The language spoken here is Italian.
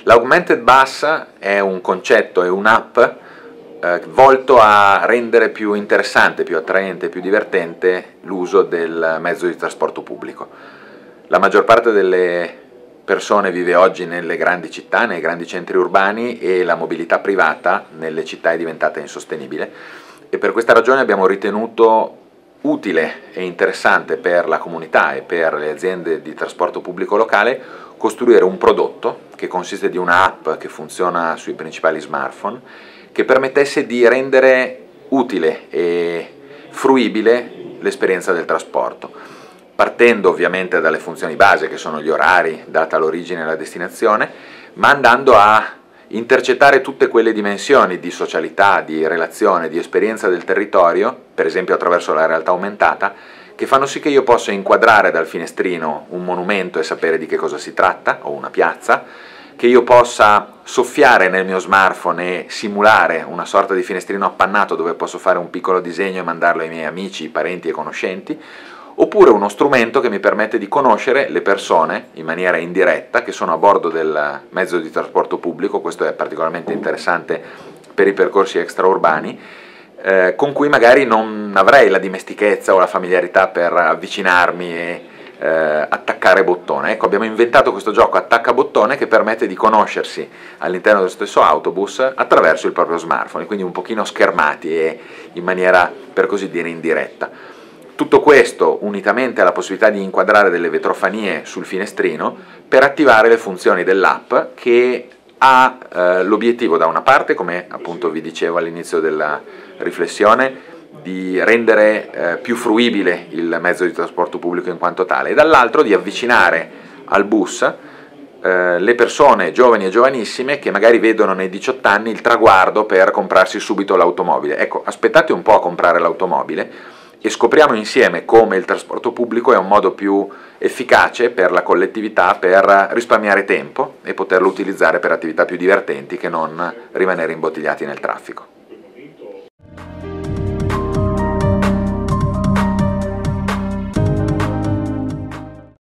L'augmented bus è un concetto, è un'app volto a rendere più interessante, più attraente, più divertente l'uso del mezzo di trasporto pubblico. La maggior parte delle persone vive oggi nelle grandi città, nei grandi centri urbani, e la mobilità privata nelle città è diventata insostenibile, e per questa ragione abbiamo ritenuto utile e interessante per la comunità e per le aziende di trasporto pubblico locale costruire un prodotto che consiste di un'app che funziona sui principali smartphone, che permettesse di rendere utile e fruibile l'esperienza del trasporto, partendo ovviamente dalle funzioni base che sono gli orari, data l'origine e la destinazione, ma andando a intercettare tutte quelle dimensioni di socialità, di relazione, di esperienza del territorio, per esempio attraverso la realtà aumentata, che fanno sì che io possa inquadrare dal finestrino un monumento e sapere di che cosa si tratta, o una piazza, che io possa soffiare nel mio smartphone e simulare una sorta di finestrino appannato dove posso fare un piccolo disegno e mandarlo ai miei amici, parenti e conoscenti, oppure uno strumento che mi permette di conoscere le persone in maniera indiretta che sono a bordo del mezzo di trasporto pubblico. Questo è particolarmente interessante per i percorsi extraurbani, con cui magari non avrei la dimestichezza o la familiarità per avvicinarmi e attaccare bottone. Ecco, abbiamo inventato questo gioco attacca bottone che permette di conoscersi all'interno dello stesso autobus attraverso il proprio smartphone, quindi un pochino schermati e in maniera, per così dire, indiretta. Tutto questo unitamente alla possibilità di inquadrare delle vetrofanie sul finestrino per attivare le funzioni dell'app, che ha l'obiettivo, da una parte, come appunto vi dicevo all'inizio della riflessione, di rendere più fruibile il mezzo di trasporto pubblico in quanto tale, e dall'altro di avvicinare al bus le persone giovani e giovanissime che magari vedono nei 18 anni il traguardo per comprarsi subito l'automobile. Ecco, aspettate un po' a comprare l'automobile e scopriamo insieme come il trasporto pubblico è un modo più efficace per la collettività per risparmiare tempo e poterlo utilizzare per attività più divertenti che non rimanere imbottigliati nel traffico.